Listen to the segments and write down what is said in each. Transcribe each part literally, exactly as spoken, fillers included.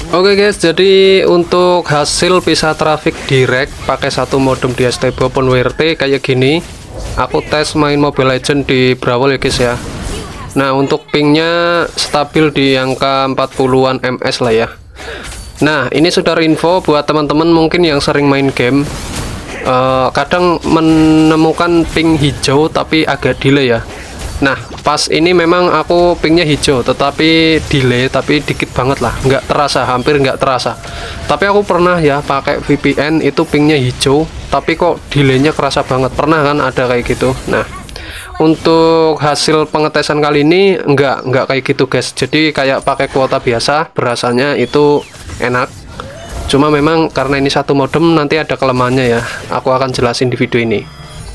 Oke guys, jadi untuk hasil pisah traffic direct pakai satu modem di S T B Open W R T kayak gini. Aku tes main Mobile Legends di Brawl ya guys ya. Nah, untuk pingnya stabil di angka empat puluhan ms lah ya. Nah, ini sudah info buat teman-teman mungkin yang sering main game. Uh, kadang menemukan ping hijau tapi agak delay ya. Nah, pas ini memang aku pingnya hijau tetapi delay, tapi dikit banget lah, nggak terasa, hampir nggak terasa. Tapi aku pernah ya pakai V P N itu pingnya hijau tapi kok delaynya kerasa banget, pernah kan ada kayak gitu. Nah, untuk hasil pengetesan kali ini nggak nggak kayak gitu guys, jadi kayak pakai kuota biasa, berasanya itu enak. Cuma memang karena ini satu modem nanti ada kelemahannya ya, aku akan jelasin di video ini.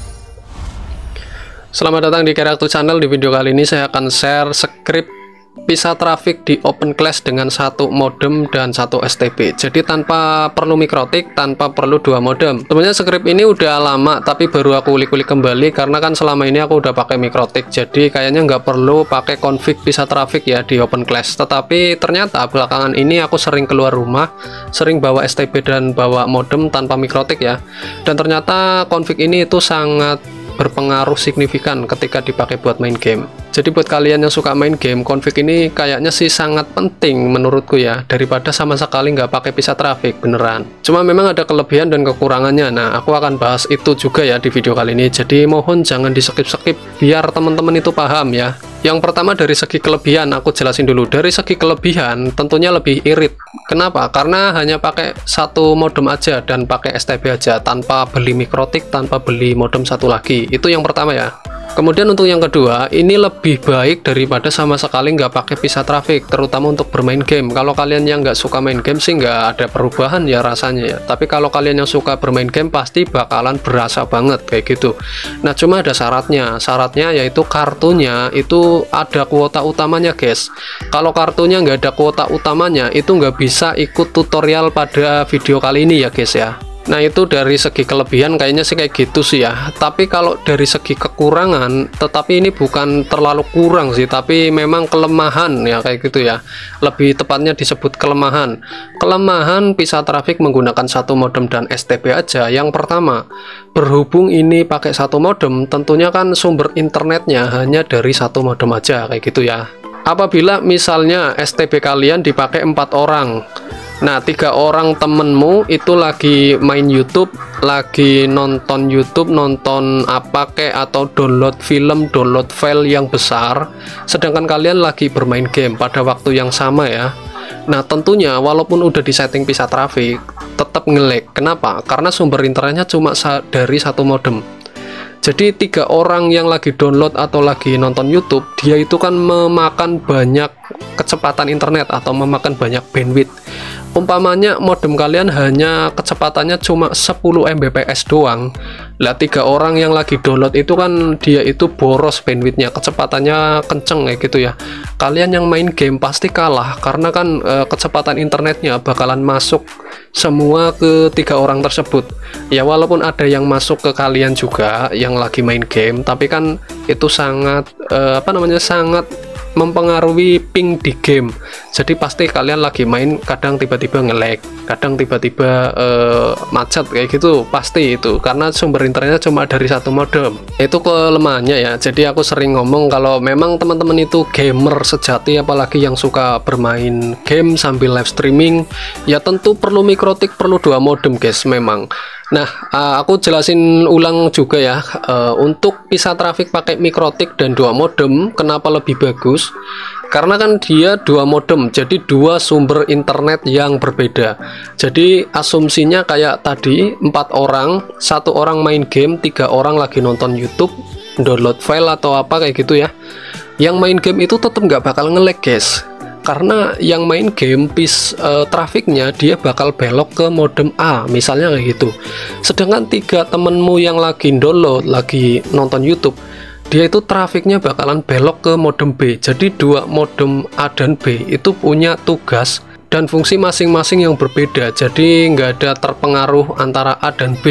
Selamat datang di Karakter Channel. Di video kali ini saya akan share script pisah traffic di Open Clash dengan satu modem dan satu S T B. Jadi tanpa perlu mikrotik, tanpa perlu dua modem. Sebenarnya script ini udah lama tapi baru aku ulik-ulik kembali karena kan selama ini aku udah pakai mikrotik. Jadi kayaknya nggak perlu pakai config pisah traffic ya di Open Clash. Tetapi ternyata belakangan ini aku sering keluar rumah, sering bawa S T B dan bawa modem tanpa mikrotik ya. Dan ternyata config ini itu sangat berpengaruh signifikan ketika dipakai buat main game. Jadi buat kalian yang suka main game, config ini kayaknya sih sangat penting menurutku ya, daripada sama sekali nggak pakai pisah traffic beneran. Cuma memang ada kelebihan dan kekurangannya. Nah, aku akan bahas itu juga ya di video kali ini. Jadi mohon jangan di skip-skip biar teman-teman itu paham ya. Yang pertama dari segi kelebihan aku jelasin dulu. Dari segi kelebihan tentunya lebih irit. Kenapa? Karena hanya pakai satu modem aja dan pakai S T B aja, tanpa beli mikrotik, tanpa beli modem satu lagi. Itu yang pertama ya. Kemudian untuk yang kedua, ini lebih baik daripada sama sekali nggak pakai pisah traffic, terutama untuk bermain game. Kalau kalian yang nggak suka main game sih nggak ada perubahan ya rasanya ya. Tapi kalau kalian yang suka bermain game pasti bakalan berasa banget kayak gitu. Nah, cuma ada syaratnya. Syaratnya yaitu kartunya itu ada kuota utamanya guys. Kalau kartunya nggak ada kuota utamanya, itu nggak bisa ikut tutorial pada video kali ini ya guys ya. Nah, itu dari segi kelebihan kayaknya sih kayak gitu sih ya. Tapi kalau dari segi kekurangan, tetapi ini bukan terlalu kurang sih, tapi memang kelemahan ya kayak gitu ya. Lebih tepatnya disebut kelemahan. Kelemahan pisah traffic menggunakan satu modem dan S T B aja. Yang pertama, berhubung ini pakai satu modem, tentunya kan sumber internetnya hanya dari satu modem aja kayak gitu ya. Apabila misalnya S T B kalian dipakai empat orang, nah tiga orang temenmu itu lagi main YouTube, lagi nonton YouTube, nonton apa kek, atau download film, download file yang besar, sedangkan kalian lagi bermain game pada waktu yang sama ya. Nah, tentunya walaupun udah disetting pisah traffic tetap nge-lag. Kenapa? Karena sumber internetnya cuma dari satu modem. Jadi tiga orang yang lagi download atau lagi nonton YouTube, dia itu kan memakan banyak kecepatan internet atau memakan banyak bandwidth. Umpamanya modem kalian hanya kecepatannya cuma sepuluh megabits doang. Lah tiga orang yang lagi download itu kan dia itu boros bandwidthnya, kecepatannya kenceng kayak gitu ya. Kalian yang main game pasti kalah karena kan e, kecepatan internetnya bakalan masuk semua ke tiga orang tersebut. Ya walaupun ada yang masuk ke kalian juga yang lagi main game, tapi kan itu sangat e, apa namanya sangat mempengaruhi ping di game. Jadi pasti kalian lagi main kadang tiba-tiba nge-lag, kadang tiba-tiba uh, macet kayak gitu, pasti itu karena sumber internetnya cuma dari satu modem. Itu kelemahannya ya. Jadi aku sering ngomong kalau memang teman-teman itu gamer sejati, apalagi yang suka bermain game sambil live streaming, ya tentu perlu mikrotik, perlu dua modem guys memang. Nah, uh, aku jelasin ulang juga ya, uh, untuk pisah traffic pakai mikrotik dan dua modem kenapa lebih bagus, karena kan dia dua modem, jadi dua sumber internet yang berbeda. Jadi asumsinya kayak tadi empat orang, satu orang main game, tiga orang lagi nonton YouTube, download file atau apa kayak gitu ya. Yang main game itu tetap nggak bakal nge-lag guys, karena yang main game pis uh, trafiknya dia bakal belok ke modem A misalnya kayak gitu. Sedangkan tiga temenmu yang lagi download, lagi nonton YouTube, dia itu trafiknya bakalan belok ke modem B. Jadi dua modem A dan B itu punya tugas dan fungsi masing-masing yang berbeda. Jadi nggak ada terpengaruh antara A dan B.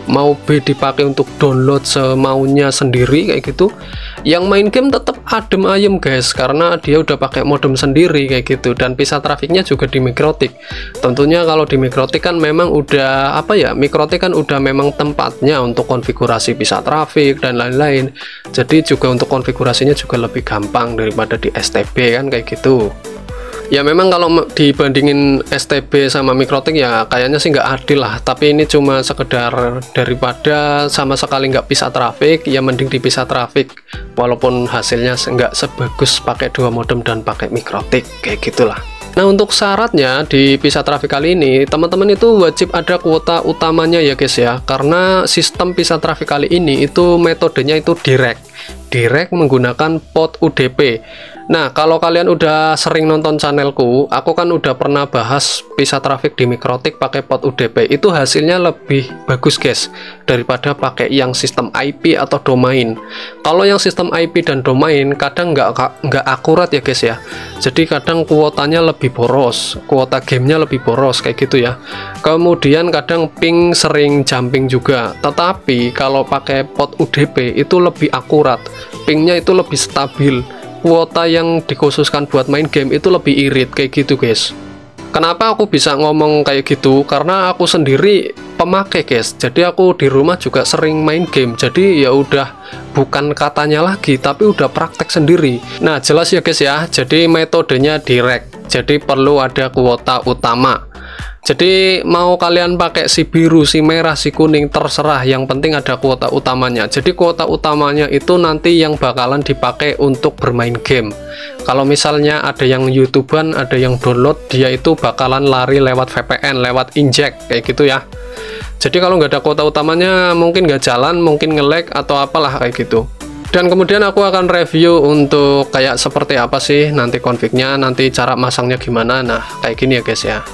mau B dipakai untuk download semaunya sendiri kayak gitu. Yang main game tetap adem ayem guys, karena dia udah pakai modem sendiri kayak gitu, dan pisah trafiknya juga di Mikrotik. Tentunya kalau di Mikrotik kan memang udah apa ya, Mikrotik kan udah memang tempatnya untuk konfigurasi pisah trafik dan lain-lain. Jadi juga untuk konfigurasinya juga lebih gampang daripada di S T B kan kayak gitu. Ya memang kalau dibandingin S T B sama Mikrotik ya kayaknya sih nggak adil lah, tapi ini cuma sekedar daripada sama sekali nggak pisah trafik, ya mending dipisah trafik walaupun hasilnya nggak sebagus pakai dua modem dan pakai Mikrotik kayak gitulah. Nah untuk syaratnya di pisah trafik kali ini teman-teman itu wajib ada kuota utamanya ya guys ya, karena sistem pisah trafik kali ini itu metodenya itu direct direct menggunakan port U D P. Nah kalau kalian udah sering nonton channelku, aku kan udah pernah bahas pisah trafik di Mikrotik pakai port U D P, itu hasilnya lebih bagus guys daripada pakai yang sistem I P atau domain. Kalau yang sistem I P dan domain kadang nggak nggak akurat ya guys ya, jadi kadang kuotanya lebih boros, kuota gamenya lebih boros kayak gitu ya. Kemudian kadang ping sering jumping juga, tetapi kalau pakai port U D P itu lebih akurat, pingnya itu lebih stabil, kuota yang dikhususkan buat main game itu lebih irit kayak gitu guys. Kenapa aku bisa ngomong kayak gitu? Karena aku sendiri pemakai guys, jadi aku di rumah juga sering main game, jadi ya udah bukan katanya lagi tapi udah praktek sendiri. Nah jelas ya guys ya, jadi metodenya direct, jadi perlu ada kuota utama. Jadi mau kalian pakai si biru, si merah, si kuning terserah, yang penting ada kuota utamanya. Jadi kuota utamanya itu nanti yang bakalan dipakai untuk bermain game. Kalau misalnya ada yang YouTuber, ada yang download, dia itu bakalan lari lewat V P N, lewat inject kayak gitu ya. Jadi kalau nggak ada kuota utamanya mungkin nggak jalan, mungkin nge-lag atau apalah kayak gitu. Dan kemudian aku akan review untuk kayak seperti apa sih nanti config-nya, nanti cara masangnya gimana. Nah kayak gini ya guys ya.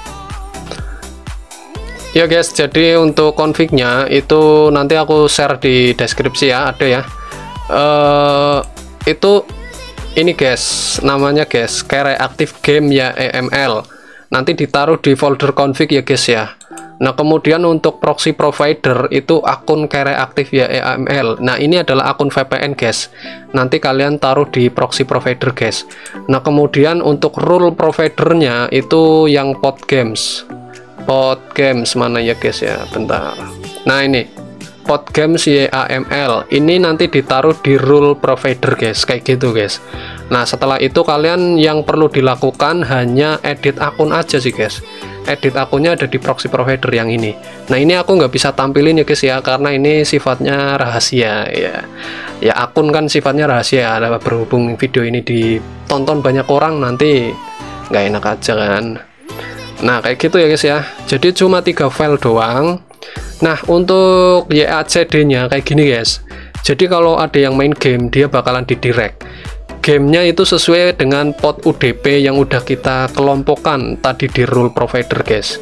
Ya guys, jadi untuk config-nya itu nanti aku share di deskripsi ya, ada ya. Uh, itu ini guys, namanya guys, Kere Active Game ya E M L. Nanti ditaruh di folder config ya guys ya. Nah kemudian untuk proxy provider itu akun Kere Active ya E M L. Nah ini adalah akun V P N guys. Nanti kalian taruh di proxy provider guys. Nah kemudian untuk rule providernya itu yang pod games. Pod games mana ya guys ya, bentar. Nah ini pod games Y A M L ini nanti ditaruh di rule provider guys, kayak gitu guys. Nah setelah itu kalian yang perlu dilakukan hanya edit akun aja sih guys. Edit akunnya ada di proxy provider yang ini. Nah ini aku nggak bisa tampilin ya guys ya, karena ini sifatnya rahasia ya. Ya akun kan sifatnya rahasia, ada berhubung video ini ditonton banyak orang nanti nggak enak aja kan. Nah kayak gitu ya guys ya, jadi cuma tiga file doang. Nah untuk Y A C D nya kayak gini guys, jadi kalau ada yang main game dia bakalan di direct gamenya itu sesuai dengan port U D P yang udah kita kelompokkan tadi di rule provider guys,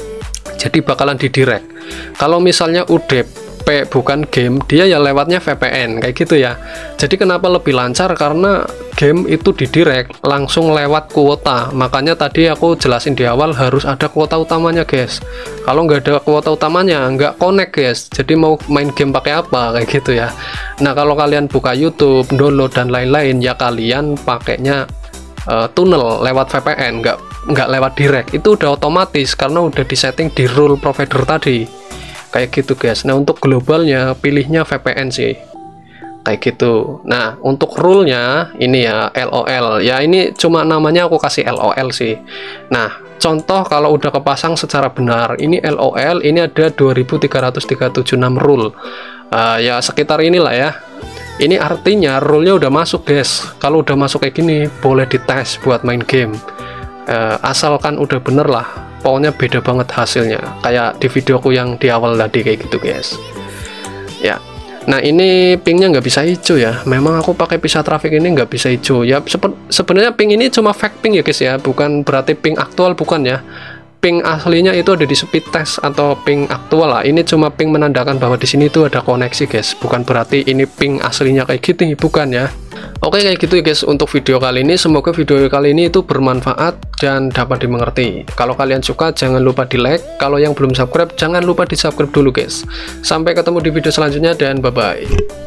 jadi bakalan di direct. Kalau misalnya U D P bukan game, dia ya lewatnya V P N kayak gitu ya. Jadi kenapa lebih lancar, karena game itu di direct langsung lewat kuota. Makanya tadi aku jelasin di awal harus ada kuota utamanya guys. Kalau nggak ada kuota utamanya nggak connect guys, jadi mau main game pakai apa kayak gitu ya. Nah kalau kalian buka YouTube, download dan lain-lain ya kalian pakainya uh, tunnel lewat V P N, nggak nggak lewat direct. Itu udah otomatis karena udah disetting di rule provider tadi kayak gitu guys. Nah untuk globalnya pilihnya V P N sih kayak gitu. Nah untuk rule-nya ini ya L O L ya, ini cuma namanya aku kasih L O L sih. Nah contoh kalau udah kepasang secara benar, ini L O L ini ada dua ribu tiga ratus tiga ratus tujuh puluh enam rule, uh, ya sekitar inilah ya. Ini artinya rule-nya udah masuk guys. Kalau udah masuk kayak gini boleh dites buat main game, uh, asalkan udah bener lah. Pokoknya beda banget hasilnya, kayak di videoku yang di awal tadi kayak gitu guys ya. Nah ini pingnya nggak bisa hijau ya, memang aku pakai pisah trafik ini nggak bisa hijau ya. Sebenarnya ping ini cuma fake ping ya guys ya, bukan berarti ping aktual, bukan ya. Ping aslinya itu ada di speed test atau ping aktual lah. Ini cuma ping menandakan bahwa di sini tuh ada koneksi guys, bukan berarti ini ping aslinya kayak gitu, bukan ya. Oke, kayak gitu ya guys untuk video kali ini. Semoga video kali ini itu bermanfaat dan dapat dimengerti. Kalau kalian suka jangan lupa di like, kalau yang belum subscribe jangan lupa di subscribe dulu guys. Sampai ketemu di video selanjutnya dan bye bye.